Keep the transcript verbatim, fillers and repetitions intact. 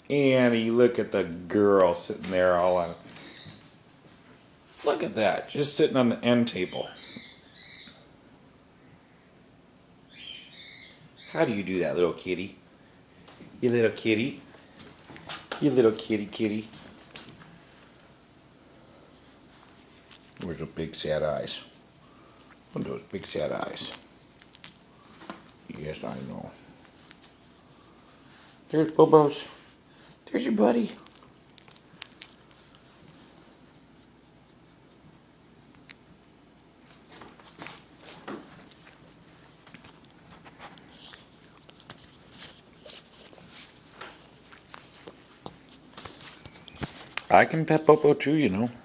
Annie, look at the girl sitting there all on. Look at that, just sitting on the end table. How do you do that, little kitty? You little kitty. You little kitty kitty. Where's those big sad eyes? What are those big sad eyes? Yes, I know. There's Bobo's. There's your buddy. I can pet Bobo too, you know.